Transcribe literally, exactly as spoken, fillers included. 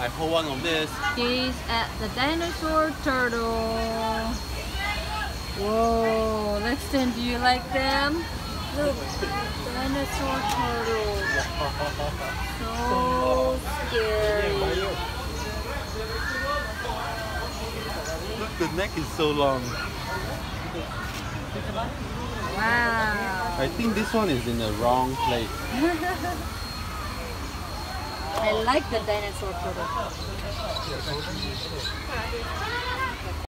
I hold one of this. Gaze at the dinosaur turtle. Whoa, Lexton, do you like them? Look, dinosaur turtle. So scary. Look, the neck is so long. Wow. I think this one is in the wrong place. I like the dinosaur turtle.